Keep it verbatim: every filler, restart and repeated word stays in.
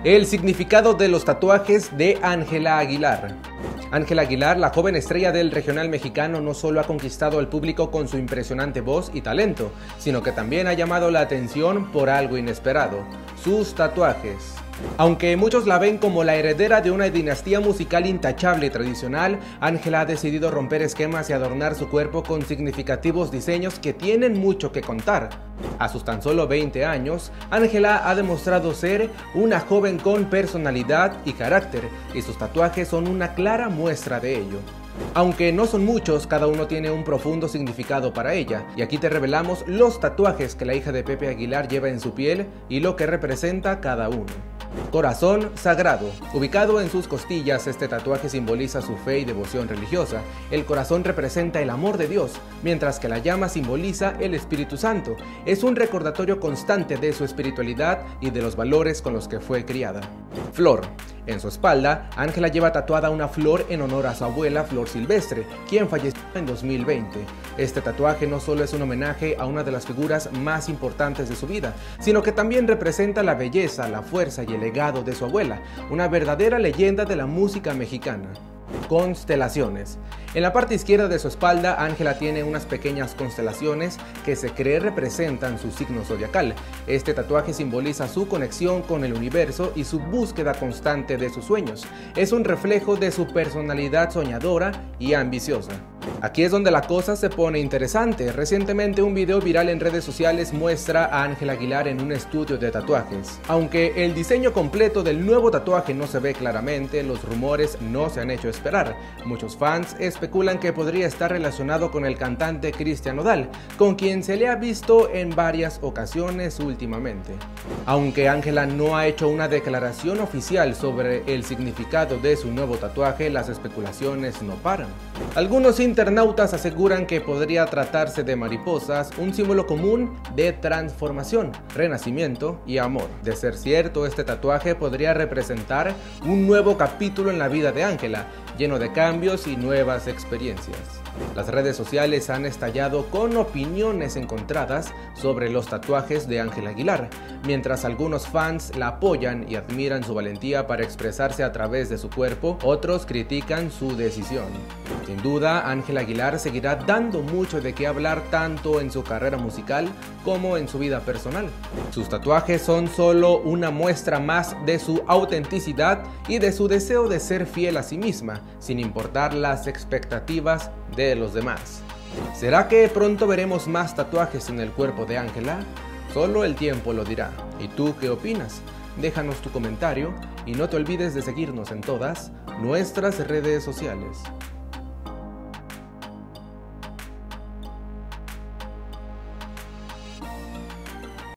El significado de los tatuajes de Ángela Aguilar. Ángela Aguilar, la joven estrella del regional mexicano, no solo ha conquistado al público con su impresionante voz y talento, sino que también ha llamado la atención por algo inesperado: sus tatuajes. Aunque muchos la ven como la heredera de una dinastía musical intachable y tradicional, Ángela ha decidido romper esquemas y adornar su cuerpo con significativos diseños que tienen mucho que contar. A sus tan solo veinte años, Ángela ha demostrado ser una joven con personalidad y carácter, y sus tatuajes son una clara muestra de ello. Aunque no son muchos, cada uno tiene un profundo significado para ella, y aquí te revelamos los tatuajes que la hija de Pepe Aguilar lleva en su piel y lo que representa cada uno. Corazón sagrado. Ubicado en sus costillas, este tatuaje simboliza su fe y devoción religiosa. El corazón representa el amor de Dios, mientras que la llama simboliza el Espíritu Santo. Es un recordatorio constante de su espiritualidad y de los valores con los que fue criada. Flor. En su espalda, Ángela lleva tatuada una flor en honor a su abuela, Flor Silvestre, quien falleció en dos mil veinte. Este tatuaje no solo es un homenaje a una de las figuras más importantes de su vida, sino que también representa la belleza, la fuerza y el legado de su abuela, una verdadera leyenda de la música mexicana. Constelaciones. En la parte izquierda de su espalda, Ángela tiene unas pequeñas constelaciones que se cree representan su signo zodiacal. Este tatuaje simboliza su conexión con el universo y su búsqueda constante de sus sueños. Es un reflejo de su personalidad soñadora y ambiciosa. Aquí es donde la cosa se pone interesante. Recientemente un video viral en redes sociales muestra a Ángela Aguilar en un estudio de tatuajes. Aunque el diseño completo del nuevo tatuaje no se ve claramente, los rumores no se han hecho esperar. Muchos fans especulan que podría estar relacionado con el cantante Cristian Nodal, con quien se le ha visto en varias ocasiones últimamente. Aunque Ángela no ha hecho una declaración oficial sobre el significado de su nuevo tatuaje, las especulaciones no paran. Algunos internautas aseguran que podría tratarse de mariposas, un símbolo común de transformación, renacimiento y amor. De ser cierto, este tatuaje podría representar un nuevo capítulo en la vida de Ángela, lleno de cambios y nuevas experiencias. Las redes sociales han estallado con opiniones encontradas sobre los tatuajes de Ángela Aguilar. Mientras algunos fans la apoyan y admiran su valentía para expresarse a través de su cuerpo, otros critican su decisión. Sin duda, Ángela Aguilar seguirá dando mucho de qué hablar tanto en su carrera musical como en su vida personal. Sus tatuajes son solo una muestra más de su autenticidad y de su deseo de ser fiel a sí misma, sin importar las expectativas de los demás. ¿Será que pronto veremos más tatuajes en el cuerpo de Ángela? Solo el tiempo lo dirá. ¿Y tú qué opinas? Déjanos tu comentario y no te olvides de seguirnos en todas nuestras redes sociales.